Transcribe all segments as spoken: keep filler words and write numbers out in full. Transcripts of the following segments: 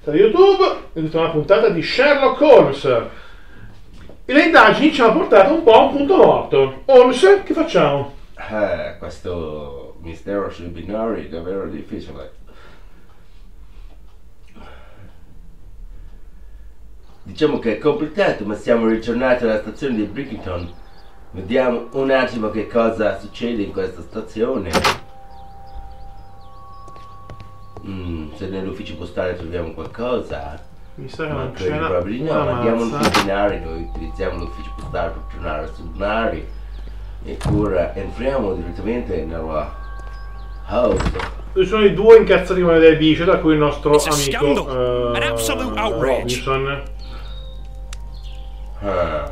da YouTube è tutta una puntata di Sherlock Holmes. E le indagini ci hanno portato un po' a un punto morto. Holmes, che facciamo? Eh, questo mistero sui binari è davvero difficile. Diciamo che è complicato, ma siamo ritornati alla stazione di Brickington. Vediamo un attimo che cosa succede in questa stazione. Mm, se nell'ufficio postale troviamo qualcosa. Mi sa che ma non credo c'è proprio di no, una ma andiamo mazza. sui binari, noi utilizziamo l'ufficio postale per tornare sui binari. E ora entriamo direttamente nella house. Ci sono i due incazzati come delle bici, da cui il nostro It's a amico scandal. An eh, absolute outrage. Robinson. Ah.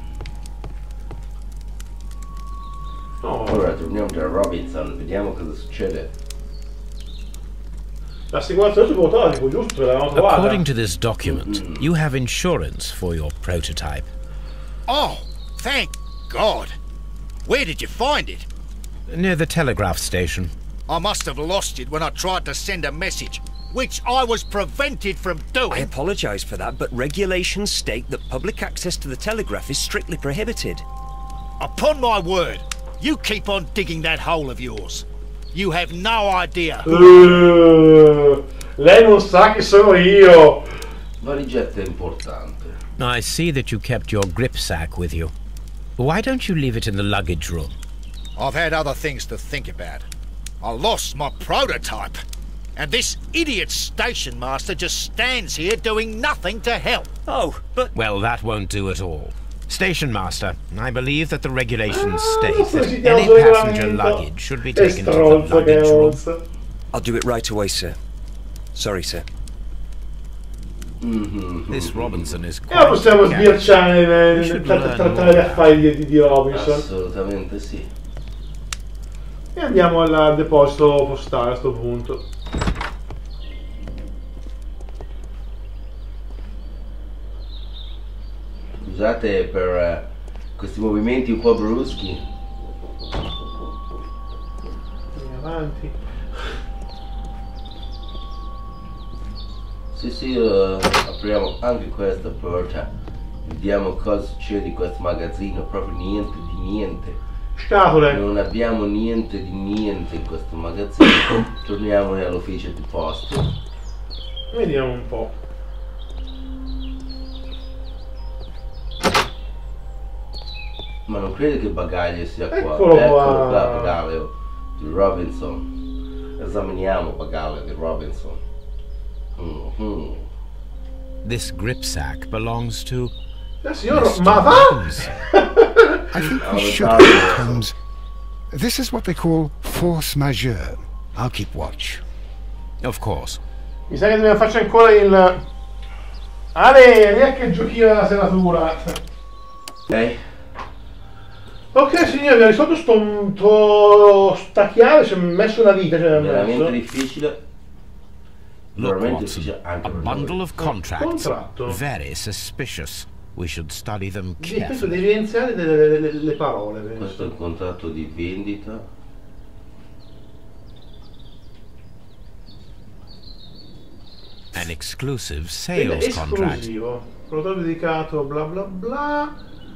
Oh, Ora torniamo da Robinson, vediamo cosa succede. l'assicurazione si può trovare, tipo, giusto? L'avevamo trovata. According to this document, you have insurance for your prototype. Oh, thank God. Where did you find it? Near the telegraph station. I must have lost it when I tried to send a message, which I was prevented from I doing. apologise for that, but regulations state that public access to the telegraph is strictly prohibited. Upon my word, you keep on digging that hole of yours. You have no idea. Uh, lei non sa chi sono io. Valigetta importante. I see that you kept your grip sack with you. Why don't you leave it in the luggage room? I've had other things to think about. I lost my prototype. And this idiot station master just stands here doing nothing to help. Oh, but Well, that won't do at all. Station master, I believe that the regulations Ah, state questo that ci diamo any sul passenger regolamento. luggage should be È taken to the stronzo che luggage room. Holmes. I'll do it right away, sir. Sorry, sir. This Robinson is E quite la possiamo careless. sbirciare nel- We should tra- learn trattare more gli about affari di, di Robinson. Assolutamente sì. E andiamo al, al deposito postale a sto punto. Scusate per eh, questi movimenti un po' bruschi. Andiamo avanti. Sì sì, eh, apriamo anche questa porta. Vediamo cosa succede in questo magazzino. Proprio niente di niente. Scatole. Non abbiamo niente di niente in questo magazzino. Torniamo nell'ufficio di posta. Vediamo un po'. Ma non credo che il bagaglio sia qua. Eccolo qua. Eccolo qua il bagaglio di Robinson. Esaminiamo il bagaglio di Robinson. Mhm. This grip sack belongs to Eh, signor, Mister ma va? Holmes. I think Oh, we should sorry. keep Holmes. This is what they call force majeure. I'll keep watch. Of course. Mi sa che dobbiamo fare ancora il... Ale, neanche il giochino della serratura. Ok? Ok signori, abbiamo risolto sto, sto sta chiave, ci ha messo una vita, ci ha Veramente messo. difficile. Look, Veramente Watson, difficile anche a per bundle noi. of contracts. Contratto. Very suspicious. We should study them Di questo carefully. devi evidenziare le, le- le- le parole, Questo è il penso. contratto di vendita. An exclusive Quindi è sales contract. esclusivo. Prodotto dedicato, bla bla bla.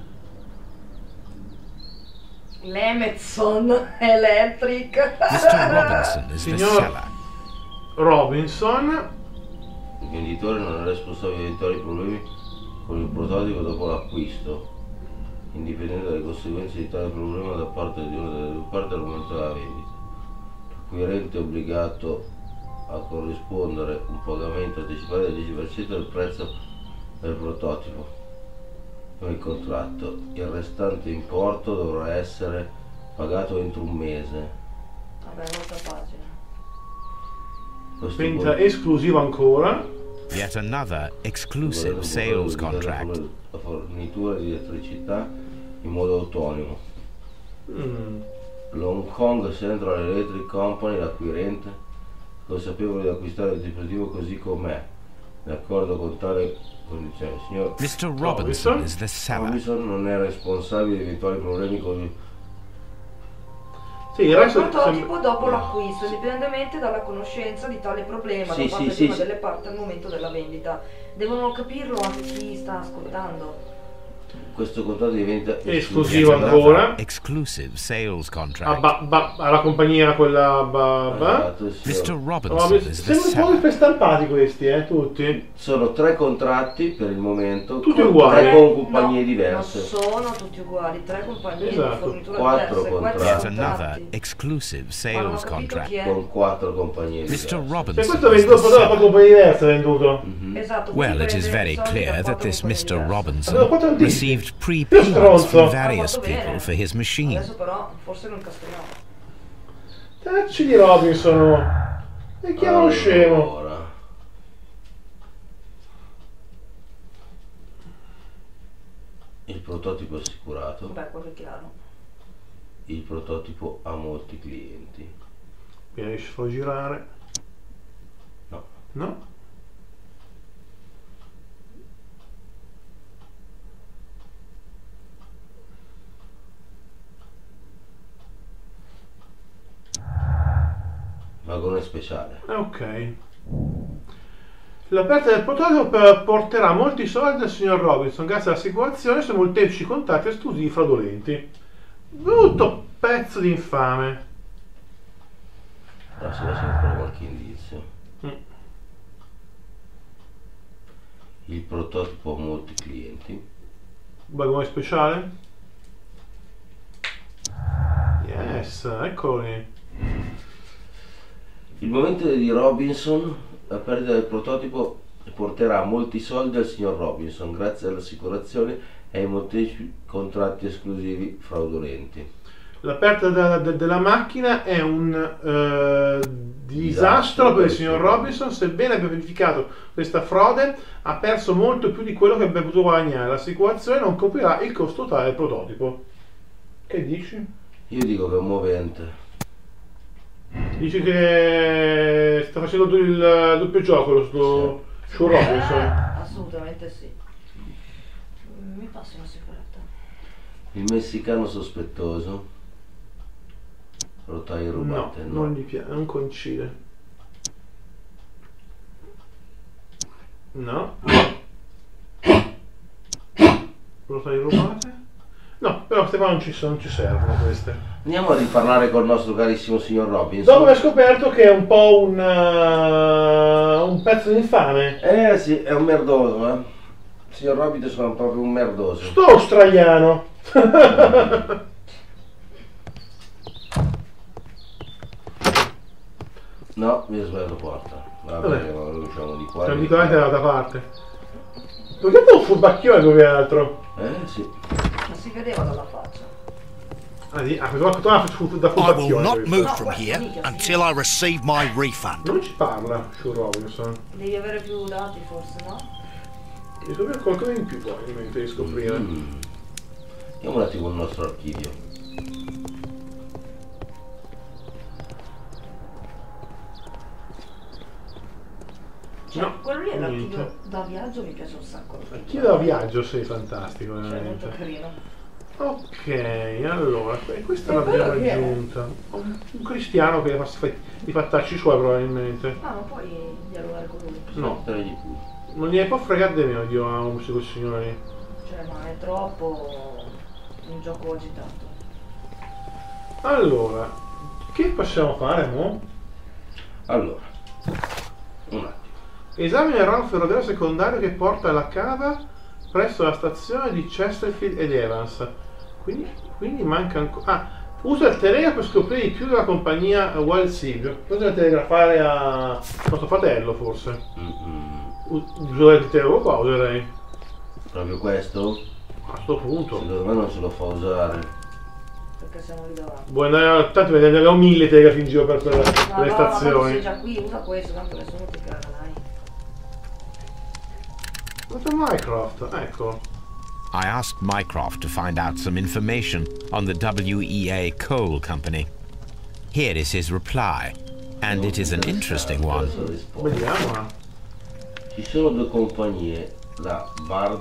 L'Emerson Electric. Mister Robinson is the Signor- seller. Robinson. Il venditore non è responsabile di evitare i problemi con il prototipo dopo l'acquisto, indipendente dalle conseguenze di tale problema da parte di una delle due parti al momento della vendita. L'acquirente è obbligato a corrispondere un pagamento anticipato del dieci per cento del prezzo del prototipo con il contratto. Il restante importo dovrà essere pagato entro un mese. Vabbè, molta pagina. Questo Vendita vuol- esclusiva ancora. Yet another exclusive vuol- sales vuol- contract. La fornitura di elettricità in modo autonomo. Mm. L'Hong Kong Central Electric Company, l'acquirente, consapevole di acquistare il dispositivo così com'è, d'accordo con tale condizione. Signor Mister Robinson Robinson is the seller. Robinson non è responsabile di eventuali problemi con il... Sì, il Il resto prototipo sembra- dopo l'acquisto, indipendentemente dalla conoscenza di tale problema Sì, da parte sì, di una sì, delle parti al momento della vendita. Devono capirlo anche chi sta ascoltando. Questo contratto diventa Esclusivo Yet ancora. another exclusive sales Ah, contract. ba- ba- alla compagnia quella ba- ba- Esatto, sì. Mister Oh, Robinson mi- is the sembrano un po' seller. stampati questi, eh, tutti. Sono tre contratti per il momento, Tutti con, uguali. tre con compagnie No, diverse. non sono tutti uguali, tre compagnie Esatto. di fornitura Quattro diverse, quattro contratti. Yet another contratti. exclusive Ma non ho sales capito contract. chi è. Con quattro compagnie Mister diverse. Cioè Robinson questo è is venduto the da quattro seller. compagnie diverse, è venduto. Mhm. Esatto, Well, quindi it is prende very i soldi da clear that quattro this compagnie Mister diverse. Robinson Avevo quattro anticipi. received Io prepayments stronzo. from Ha various fatto bene. people for his machine. Adesso però forse non castriamo. Tacci di Robinson. E chiamano scemo. Allora. Il prototipo è assicurato. Beh, quello è chiaro. Il prototipo ha molti clienti. Vieni a girare. No. No? Vagone speciale. Ok. L'aperta del prototipo per- porterà molti soldi al signor Robinson grazie all'assicurazione su molteplici contatti esclusivi fraudolenti. Brutto pezzo di infame. Però se lascia ancora qualche indizio. Mm. Il prototipo ha molti clienti. Vagone speciale? Yes, eccoli. Il momento di Robinson, la perdita del prototipo porterà molti soldi al signor Robinson grazie all'assicurazione e ai molteplici contratti esclusivi fraudolenti. L'aperta della, de- della macchina è un eh, disastro per il signor Robinson, sebbene abbia verificato questa frode, ha perso molto più di quello che avrebbe potuto guadagnare. L'assicurazione non coprirà il costo totale del prototipo. Che dici? Io dico che è un movente. Dici che sta facendo il doppio gioco lo sto su Robinson? Assolutamente sì. Mi passi una sigaretta? Il messicano sospettoso. Rotaie No, rubate. No, non gli piace, non coincide. No. Rotaie rubate? No, però Stefano non ci, sono, non ci servono queste. Andiamo a riparlare col nostro carissimo signor Robinson. Dopo aver scoperto che è un po' un, uh, un pezzo di infame. Eh sì, è un merdoso, eh. Signor Robinson è proprio un merdoso. Sto australiano. No, mi ho sbagliato porta. Va Vabbè. bene, ma lo usciamo di qua. San Nicolai dall'altra parte. Perché è un furbacchione più che altro? Eh sì. Ma si vedeva dalla faccia. Ah, di- ah, questo qua da I will furbacchione. not questo. move from here until I receive my refund. Non ci parla su Robinson. Devi avere più dati forse, no? Devi scoprire qualcosa in più probabilmente di scoprire. Mm. Andiamo un attimo al nostro archivio. Cioè, No, quello lì è niente. l'archivio da viaggio, mi piace un sacco. Chi da viaggio sei fantastico, Cioè, molto veramente. carino. Ok, allora, que- questa E l'abbiamo quello chi è? aggiunta. Un, un cristiano che fa fa- i fattacci suoi probabilmente. Ah, non puoi dialogare con lui. No, Tregli pure. non gliene può fregare di meno io a un quel signore lì. Cioè, ma è troppo un gioco agitato. Allora, che possiamo fare mo? Allora, un attimo. Esamina il ramo ferroviario secondario che porta alla cava presso la stazione di Chesterfield ed Evans. Quindi, quindi manca ancora. Ah, usa il telegrafo per scoprire di più della compagnia Wild Silvio. Bisogna telegrafare a nostro fratello, forse. Mm-mm. U- Userei il telegrafo qua, userei. Proprio questo? A sto punto. Secondo me non ce lo fa usare. Perché siamo lì davanti. Vuoi andare a tanto ne ne ho mille telegrafi in giro per, per, per No, le no, ma stazioni. sei già qui, usa questo, tanto nessuno ti caga, dai. Questo è Mycroft, ecco. I asked Mycroft to find out some information on the W E A Coal Company. Here is his reply, and it is an interesting one. Adesso rispondo. Vediamola. Ci sono due compagnie, la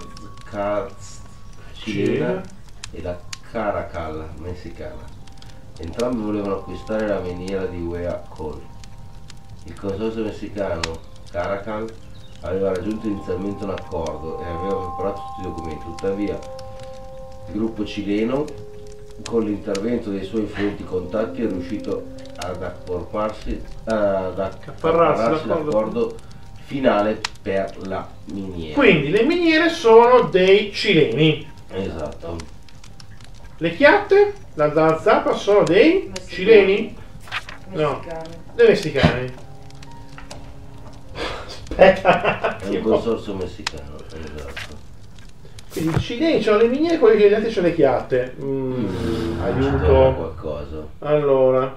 Bardcast cilena Cilena. e la Caracal messicana. Entrambi volevano acquistare la miniera di Wea Coal. Il consorzio messicano Caracal aveva raggiunto inizialmente un accordo e aveva preparato tutti i documenti, tuttavia il gruppo cileno, con l'intervento dei suoi influenti contatti, è riuscito ad accorparsi, ad accaparrarsi l'accordo finale per la miniera. Quindi le miniere sono dei cileni. Esatto. Le chiatte, la, la zappa sono dei Messicani. cileni? No, Messicani. dei messicani. Aspetta un È un attimo. consorzio messicano, esatto. Quindi i cileni sono le miniere, quelli che gli altri sono le chiatte. Mm, Ci torna aiuto. qualcosa. Allora.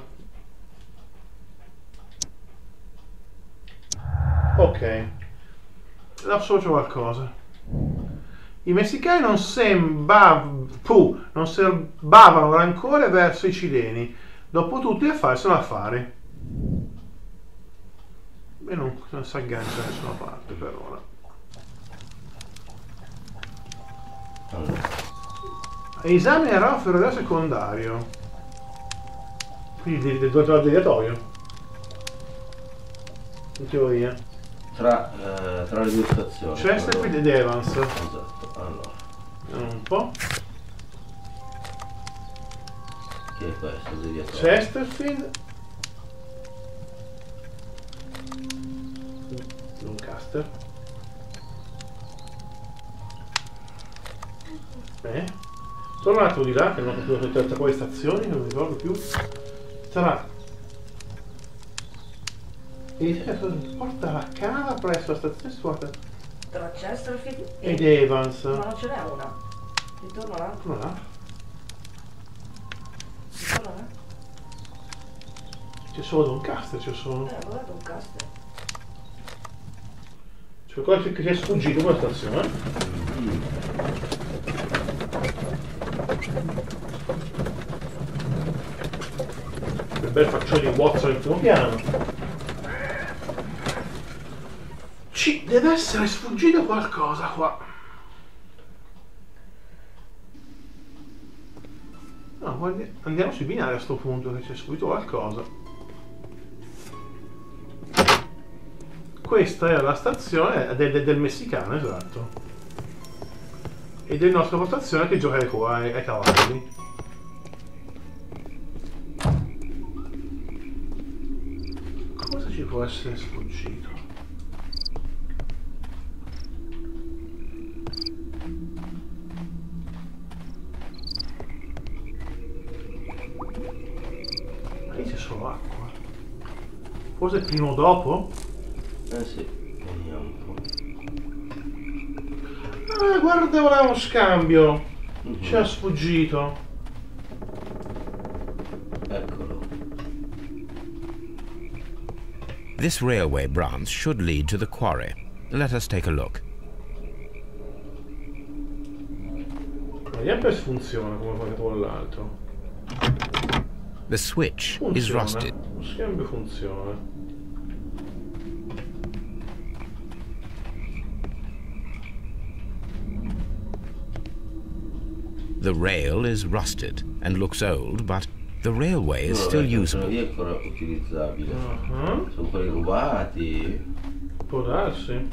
Ok. Associo qualcosa. I messicani non sembrav- puh, non serbavano rancore verso i cileni. Dopotutto gli affari sono affari. E non, non si aggancia da nessuna parte per ora. Allora, Esaminerò ferroviario secondario. Quindi del del deviatorio. In teoria. tra, eh, tra le due stazioni. Chesterfield ed Evans. Esatto, allora. Vediamo un po'. Che è questo? Deviatorio. Chesterfield. Doncaster. Eh? Torna un attimo di là, che non ho capito tra quelle stazioni, non mi ricordo più. Sarà. E porta la cava presso la stazione squadra Tra Chesterfield ed e... Evans. Ma non ce n'è una. Ritorno là. Come là? Ritorno là. C'è solo Doncaster, c'è solo. Eh, guarda un caster. C'è qualcosa che è sfuggito quella stazione. Che bel faccione di Watson in primo piano. Ci deve essere sfuggito qualcosa qua. No, guardi- andiamo sui binari a sto punto, che c'è sfuggito qualcosa. Questa è la stazione del, del, del messicano, esatto. Ed è il nostro postazione che gioca ai, ai, ai cavalli. Cosa ci può essere sfuggito? Ma lì c'è solo acqua. Forse prima o dopo? Eh sì, vediamo un po'. Ah, guarda, ora uno scambio. Mhm. Ci ha sfuggito. Eccolo. This railway branch should lead to the quarry. Let us take a look. Vediamo se funziona come fa quell'altro. The switch is Funziona. rusted. Lo scambio funziona. The rail is rusted and looks old, but the railway is No, still vabbè, usable. sono lì ancora utilizzabile. Ah, Sono quelli rubati. può darsi.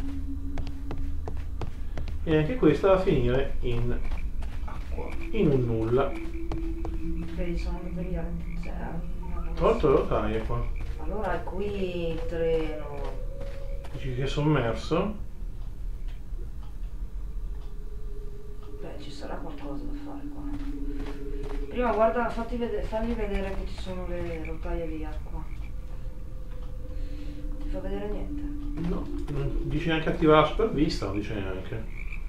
E anche questa va a finire in, Acqua. in un nulla. Vedi, sono andate via. Cioè, hanno- Tolto le rotaie qua. Allora qui il treno. Dici che è sommerso. Beh, ci sarà qualcosa da fare qua. Prima guarda, fatti vedere, fagli vedere che ci sono le rotaie di acqua. Ti fa vedere niente? No, non dice neanche attivare la supervista, non dice neanche.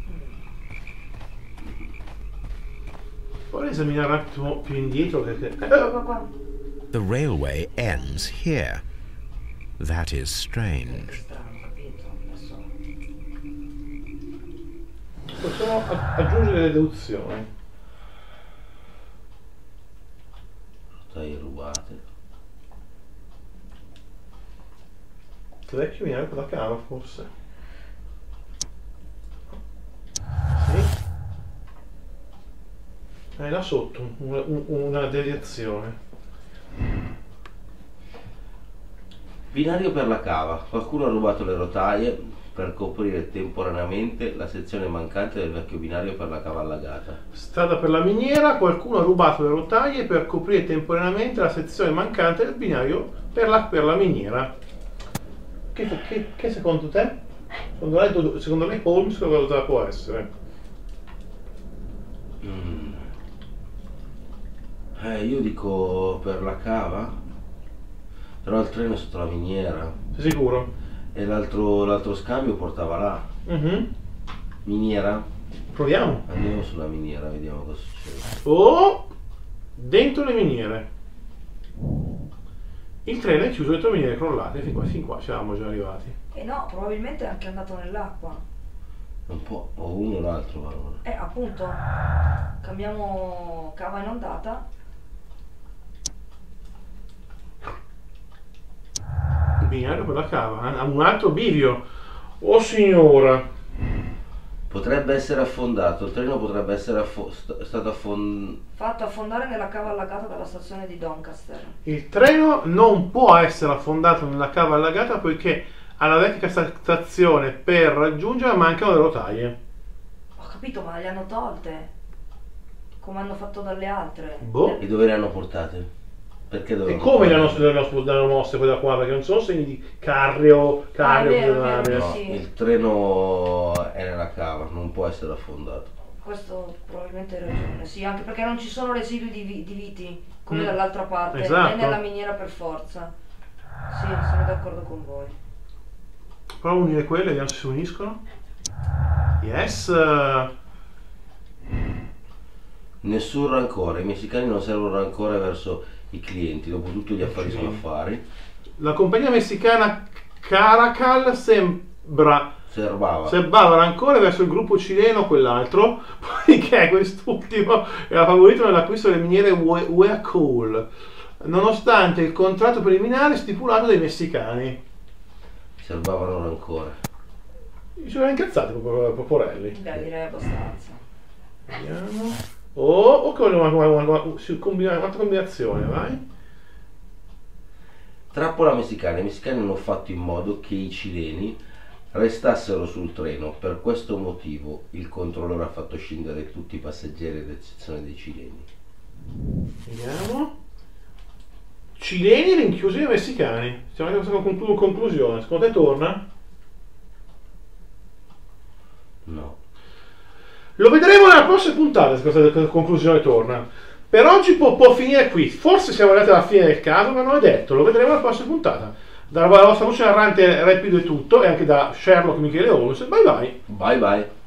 Poi esaminare un attimo più indietro perché... Ecco qua, qua. The railway ends here. That is Che strange. strano, capito? Adesso. Possiamo a- aggiungere le deduzioni. Rotaie rubate. Il vecchio viene da cava forse. Sì. È là sotto un- un- una deviazione. Binario per la cava. Qualcuno ha rubato le rotaie per coprire temporaneamente la sezione mancante del vecchio binario per la cava allagata. Strada per la miniera, qualcuno ha rubato le rotaie per coprire temporaneamente la sezione mancante del binario per la, per la miniera. Che, che, che secondo te? Secondo lei, secondo lei Holmes cosa può essere? Mm. Eh, io dico per la cava, però il treno è sotto la miniera. Sei sicuro? E l'altro l'altro scambio portava là. Mm-hmm. Miniera? Proviamo. Andiamo sulla miniera, vediamo cosa succede. Oh! Dentro le miniere. Il treno è chiuso dentro le miniere crollate. Fin qua, fin qua ci eravamo già arrivati. E no, probabilmente è anche andato nell'acqua. Un po', o uno o l'altro, Barbara. Eh, appunto. Cambiamo cava inondata. Il binario per la cava. Ha un altro bivio. Oh signora. Potrebbe essere affondato, il treno potrebbe essere affo st stato affondato. Fatto affondare nella cava allagata dalla stazione di Doncaster. Il treno non può essere affondato nella cava allagata poiché alla vecchia stazione per raggiungerla mancano le rotaie. Ho capito, ma le hanno tolte. Come hanno fatto dalle altre. Boh. E dove le hanno portate? Perché E come le hanno, le hanno, le hanno mosse poi da qua? Perché non sono segni di carrio, carrio, Ah, è vero, pedonale. è vero, No, sì. il treno è nella cava, non può essere affondato. Questo probabilmente hai ragione. Sì, anche perché non ci sono residui di, vi di viti come Mm. dall'altra parte. Esatto. Né nella miniera per forza. Sì, sono d'accordo con voi. Provo a unire quelle, vediamo se si uniscono. Yes. Nessun rancore, i messicani non servono rancore verso i clienti, dopo tutto gli affari sono affari. La compagnia messicana Caracal sembra Serbava. serbava rancore verso il gruppo cileno quell'altro, poiché quest'ultimo era favorito nell'acquisto delle miniere Wea Coal, nonostante il contratto preliminare stipulato dai messicani. Serbavano rancore. Mi sono incazzati proprio Poporelli. Beh, direi abbastanza. Vediamo. Oh, ok, una, una, una, una, combina, un'altra combinazione, vai. Trappola messicana. I messicani hanno fatto in modo che i cileni restassero sul treno. Per questo motivo il controllore ha fatto scendere tutti i passeggeri ad eccezione dei cileni. Vediamo. Cileni rinchiusi dai messicani. Stiamo arrivando a questa conclu conclusione. Secondo te torna? No. Lo vedremo nella prossima puntata se questa conclusione torna. Per oggi può, può finire qui. Forse siamo arrivati alla fine del caso, ma non è detto. Lo vedremo nella prossima puntata. Dalla vostra voce narrante Rapido è tutto, e anche da Sherlock Michele Holmes. Bye bye. Bye bye.